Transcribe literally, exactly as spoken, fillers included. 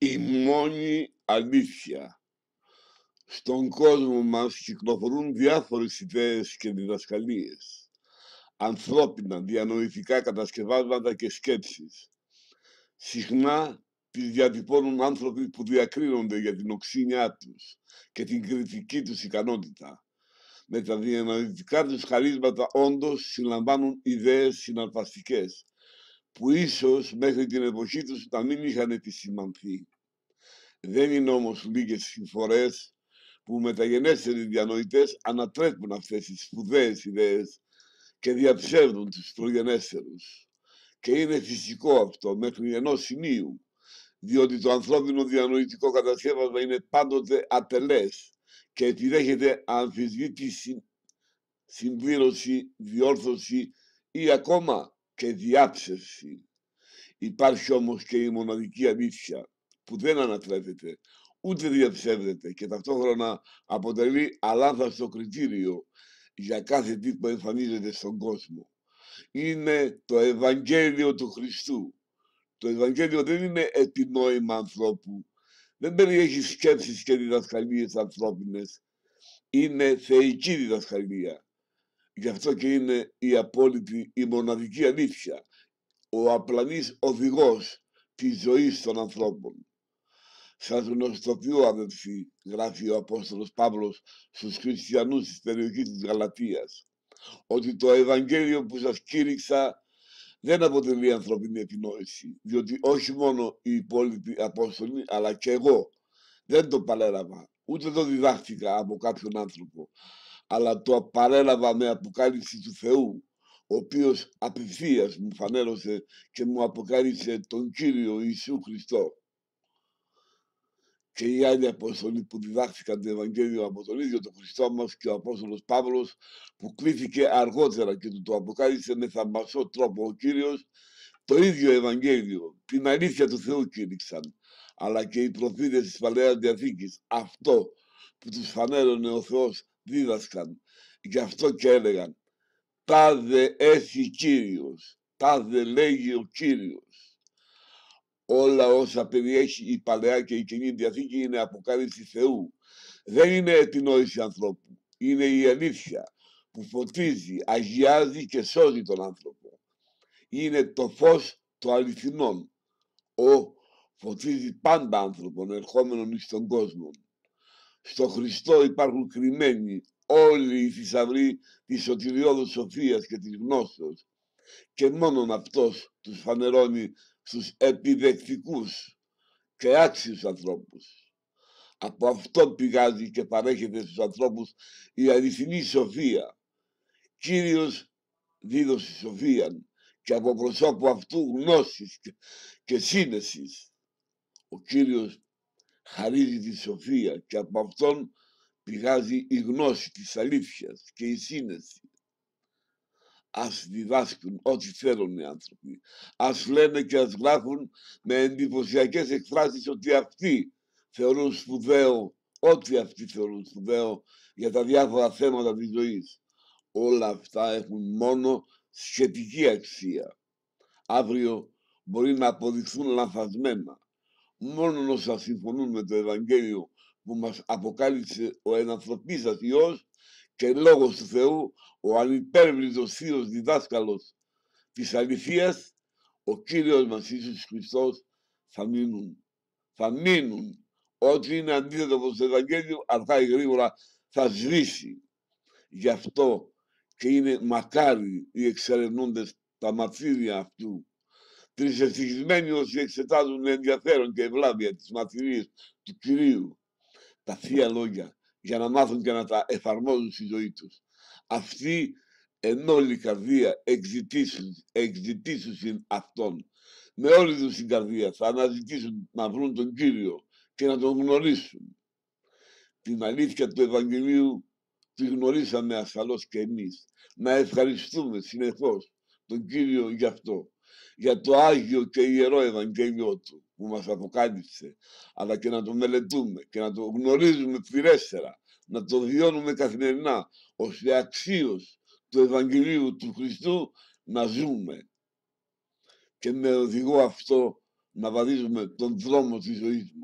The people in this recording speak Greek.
η μόνη αλήθεια. Στον κόσμο μας κυκλοφορούν διάφορες ιδέες και διδασκαλίες, ανθρώπινα, διανοητικά κατασκευάσματα και σκέψεις. Συχνά τις διατυπώνουν άνθρωποι που διακρίνονται για την οξύνιά τους και την κριτική τους ικανότητα. Με τα διανοητικά τους χαρίσματα όντως συλλαμβάνουν ιδέες συναρπαστικές, που ίσως μέχρι την εποχή τους να μην είχαν επισημανθεί. Δεν είναι όμως λίγες οι φορές που μεταγενέστεροι διανοητές ανατρέπουν αυτές τις σπουδαίες ιδέες και διαψεύδουν τους προγενέστερους. Και είναι φυσικό αυτό μέχρι ενός σημείου, διότι το ανθρώπινο διανοητικό κατασκεύασμα είναι πάντοτε ατελές και επιδέχεται αμφισβήτηση, συμπλήρωση, διόρθωση ή ακόμα και διάψευση. Υπάρχει όμως και η μοναδική αλήθεια που δεν ανατρέπεται, ούτε διαψεύδεται και ταυτόχρονα αποτελεί αλάνθαστο κριτήριο για κάθε τι που εμφανίζεται στον κόσμο. Είναι το Ευαγγέλιο του Χριστού. Το Ευαγγέλιο δεν είναι επινόημα ανθρώπου, δεν περιέχει σκέψεις και διδασκαλίες ανθρώπινες. Είναι θεϊκή διδασκαλία. Γι' αυτό και είναι η απόλυτη, η μοναδική αλήθεια, ο απλανής οδηγός της ζωής των ανθρώπων. Σας γνωστοποιώ, αδελφοί, γράφει ο Απόστολος Παύλος στους χριστιανούς της περιοχής της Γαλατίας, ότι το Ευαγγέλιο που σας κήρυξα δεν αποτελεί ανθρωπινή επινόηση, διότι όχι μόνο οι υπόλοιποι Απόστολοι, αλλά και εγώ δεν το παρέλαβα, ούτε το διδάχτηκα από κάποιον άνθρωπο, αλλά το παρέλαβα με αποκάλυψη του Θεού, ο οποίος απευθείας μου φανέρωσε και μου αποκάλυψε τον Κύριο Ιησού Χριστό. Και οι άλλοι Απόστολοι που διδάχθηκαν το Ευαγγέλιο από τον ίδιο τον Χριστό μας και ο Απόστολος Παύλος, που κλήθηκε αργότερα και του το αποκάλυψε με θαυμαστό τρόπο ο Κύριος, το ίδιο Ευαγγέλιο, την αλήθεια του Θεού κήρυξαν, αλλά και οι προφήτες της Παλαιάς Διαθήκης, αυτό που τους φανέρωνε ο Θεός δίδασκαν. Γι' αυτό και έλεγαν, τάδε έχει Κύριος, τάδε λέγει ο Κύριος. Όλα όσα περιέχει η Παλαιά και η Καινή Διαθήκη είναι αποκάλυψη Θεού. Δεν είναι επινόηση ανθρώπου. Είναι η αλήθεια που φωτίζει, αγιάζει και σώζει τον άνθρωπο. Είναι το φως το αληθινόν. Ο φωτίζει πάντα άνθρωπον ερχόμενον εις τον κόσμο. Στο Χριστό υπάρχουν κρυμμένοι όλοι οι θησαυροί της σωτηριώδους σοφίας και της γνώσεως και μόνον αυτός τους φανερώνει στους επιδεκτικούς και άξιους ανθρώπους. Από αυτόν πηγάζει και παρέχεται στους ανθρώπους η αληθινή σοφία. Κύριος δίδωσε σοφίαν και από προσώπου αυτού γνώσης και, και σύνεσης. Ο Κύριος χαρίζει τη σοφία και από αυτόν πηγάζει η γνώση της αλήθειας και η σύνεση. Ας διδάσκουν ό,τι θέλουν οι άνθρωποι. Ας λένε και ας γράφουν με εντυπωσιακές εκφράσεις ότι αυτοί θεωρούν σπουδαίο, ό,τι αυτοί θεωρούν σπουδαίο για τα διάφορα θέματα της ζωής. Όλα αυτά έχουν μόνο σχετική αξία. Αύριο μπορεί να αποδειχθούν λανθασμένα. Μόνο όσα συμφωνούν με το Ευαγγέλιο που μας αποκάλυψε ο ενανθρωπίσας Υιός και λόγος του Θεού, ο ανυπέρβλητος θείος διδάσκαλος της αληθείας, ο Κύριος μας Ιησούς Χριστός, θα μείνουν. Θα μείνουν. Ό,τι είναι αντίθετο από το Ευαγγέλιο, αργά ή γρήγορα θα σβήσει. Γι' αυτό και είναι μακάρι οι εξερευνούντες τα μαρτύρια αυτού. Τρισευτυχισμένοι όσοι εξετάζουν με ενδιαφέρον και ευλάβεια τις μαρτυρίες του Κυρίου, τα Θεία Λόγια, για να μάθουν και να τα εφαρμόζουν στη ζωή τους. Αυτοί εν όλη καρδία εξητήσουν αυτόν. Με όλη τους την καρδία θα αναζητήσουν να βρουν τον Κύριο και να τον γνωρίσουν. Την αλήθεια του Ευαγγελίου τη γνωρίσαμε ασφαλώς και εμείς. Να ευχαριστούμε συνεχώς τον Κύριο γι' αυτό, για το Άγιο και Ιερό Ευαγγέλιο Του που μας αποκάλυψε, αλλά και να το μελετούμε και να το γνωρίζουμε πληρέστερα, να το βιώνουμε καθημερινά, ώστε αξίως του Ευαγγελίου του Χριστού να ζούμε. Και με οδηγό αυτό να βαδίζουμε τον δρόμο της ζωής μας.